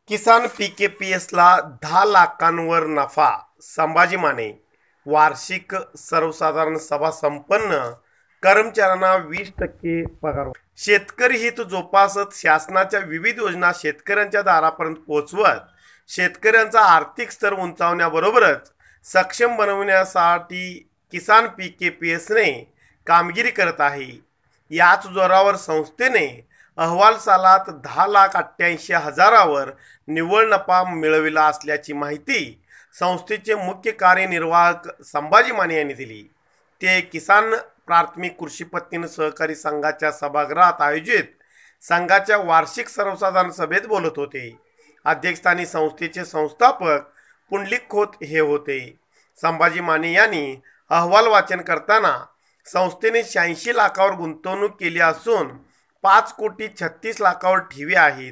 किसान पीकेपीएसला 10 लाखांवर नफा. संभाजी माने. वार्षिक सर्वसाधारण सभा संपन्न. कर्मचाऱ्यांना 20% पगार. शेतकरी हित जोपासत शासनाच्या विविध योजना शेतकऱ्यांच्या दारापर्यंत पोहोचवत शेतकऱ्यांचा आर्थिक स्तर उंचावण्याबरोबरच सक्षम बनवण्यासाठी किसान पीकेपीएसने कामगिरी करत आहे. याच जोरावर संस्थेने अहवाल सालात 10,88,000वर निव्वळ नफा मिळविला असल्याची माहिती संस्थेचे मुख्य कार्यनिर्वाहक संभाजी माने यांनी दिली. ते किसान प्राथमिक कृषी पत्ती सहकारी संघाच्या सभागृहात आयोजित संघाच्या वार्षिक सर्वसाधारण सभेत बोलत होते. अध्यक्षस्थानी संस्थेचे संस्थापक पुंडलिक खोत हे होते. संभाजी माने यांनी अहवाल वाचन करताना संस्थेने 86 लाखावर गुंतवणूक केली असून 5,36,00,000वर ठेवी आहेत.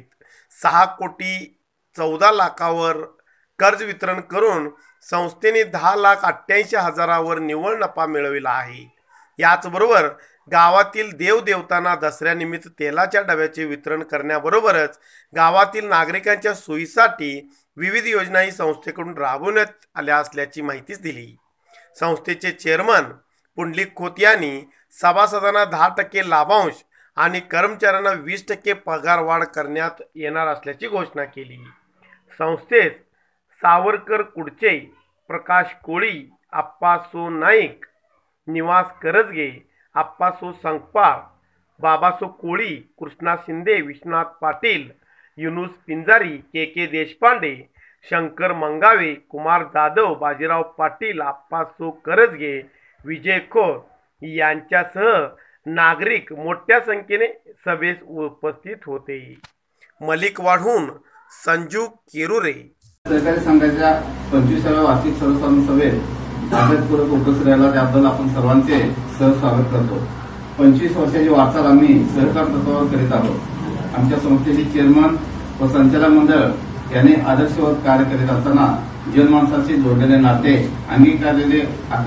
6,14 लाखावर कर्ज वितरण करून संस्थेने 10,88,000वर निव्वळ नफा मिळविला आहे. याचबरोबर गावातील देवदेवतांना दसऱ्यानिमित्त तेलाच्या डब्याचे वितरण करण्याबरोबरच गावातील नागरिकांच्या सोयीसाठी विविध योजनाही संस्थेकडून राबवण्यात आल्या असल्याची माहितीच दिली. संस्थेचे चेअरमन पुंडलिक खोत यांनी सभासदांना 10% लाभांश आणि कर्मचाऱ्यांना 20% पगार वाढ करण्यात येणार असल्याची घोषणा केली. संस्थेत सावरकर कुडचे, प्रकाश कोळी, आप्पासो नाईक, निवास करजगे, आप्पासो संकपाळ, बाबासो कोळी, कृष्णा शिंदे, विश्वनाथ पाटील, युनुस पिंजारी, के देशपांडे, शंकर मंगावे, कुमार जाधव, बाजीराव पाटील, आप्पासो करजगे, विजय खोर यांच्यासह नागरिक मोठ्या संख्येने सभेस उपस्थित होते. मलिक वाढून संजू केरुरे. सहकारी संघाच्या 25व्या वार्षिक सर्वसाधारण सभेत आदरपूर्वक उपस्थित राहिला त्याबद्दल आपण सर्वांचे सहस्वागत करतो. 25 वर्षाची वाटचाल आम्ही सहकार तत्वावर करीत आहोत. आमच्या संस्थेचे चेअरमन व संचालक मंडळ यांनी आदर्शवत कार्य करीत असताना जनमानसाशी जोडलेले नाते, अंगीकारलेले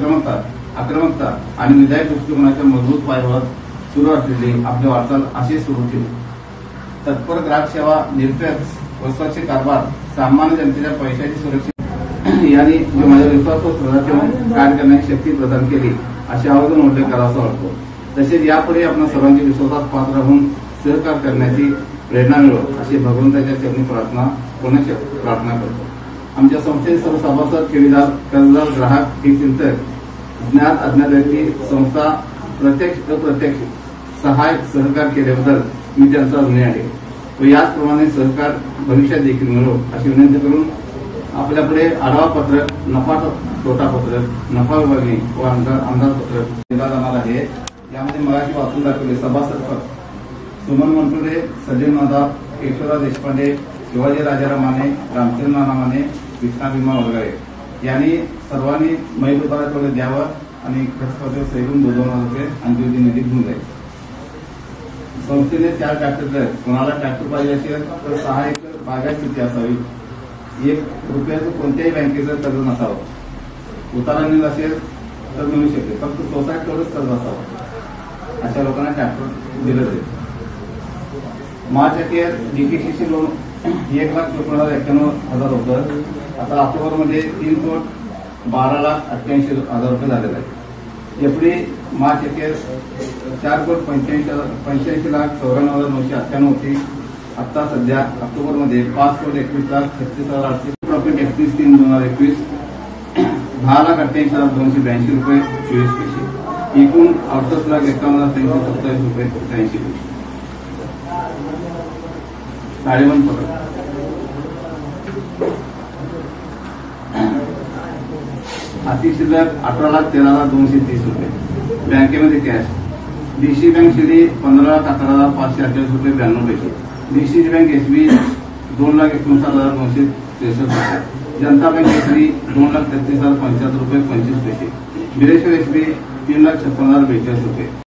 आक्रमकता आणि विधायक दृष्टिकोनाच्या मजबूत पायावर सुरू असलेली आपली वाटचाल अशी सुरू ठेवली. तत्पर ग्राहक सेवा, निरपेक्ष व स्वच्छ कारभार, सामान्य जनतेच्या पैशाची सुरक्षा यांनी जो माझ्या विश्वास व श्रद्धा ठेवून कार्य करण्याची शक्ती प्रदान केली अशी आवर्जून उल्लेख करावासा वाटतो. तसेच यापुढे आपण सर्वांच्या विश्वासात पात्र राहून सहकार करण्याची प्रेरणा मिळो अशी भगवंताच्या चरणी प्रार्थना करतो. आमच्या संस्थेचे सर्व सभासद, ठेवीदार, कर्जदार, ग्राहक, चिंतक, ज्ञात अज्ञात व्यक्ती, संस्था प्रत्यक्ष अप्रत्यक्ष सहाय्य सहकार केल्याबद्दल मी त्यांचा ऋणी आहे व याचप्रमाणे सहकार भविष्यात देखील मिळो अशी विनंती करून आपल्यापुढे आढावा पत्रक, नफा तोटा पत्रक, नफा विभागणी व अंदाजपत्रक दिला जाणार आहे. यामध्ये मगाशी वाचून दाखवले सभासद पद सुमन मनपुरे, सलीम नदाब, केशवराव देशपांडे, शिवाजी राजाराम माने, रामचंद्र नाना माने, कृष्णा भीमा वगैरे यांनी सर्वांनी मैलुपाला थोडे द्यावं आणि खर्च सैरून 2,000 रुपये अंत्योदय निधी घेऊन जाईल. संस्थेने 4 ट्रॅक्टर, कोणाला ट्रॅक्टर पाहिजे असेल तर 6 एकर बागायत शेती असावी. 1 रुपयाचं कोणत्याही बँकेचं कर्ज नसावं. उतारा निधी असेल तर मिळू शकते, फक्त सोसायटी तेवढंच कर्ज असावं. अशा लोकांना ट्रॅक्टर दिलं जाईल. मार्च अखेर डीकेसीसी लोन 1,91,91,000 होतं. आता ऑक्टोबरमध्ये 3,12,88,000 रुपये झालेला आहे. एप्रिल मार्च अखेर 4,85,94,998 होती. आता सध्या ऑक्टोबरमध्ये 5,21,36,800 प्रॉफिट 31/3/2021 10,88,282 रुपये 24 पैसे. एकूण 68,51,327 रुपये 83 पैसे. ताळेबंद पत्रक आर्थिक शिल्लक 18,13,230 रुपये. बँकेमध्ये कॅश डीसी बँक शिडी 15,11,548 रुपये 92 पैसे. डीसीसी बँक एसबी 2,19,263 रुपये. जनता बँक एसबी 2,33,075 रुपये 25 पैसे. बिरेश्वर एसबी 3,56,042 रुपये.